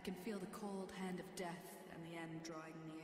can feel the cold hand of death and the end drawing near.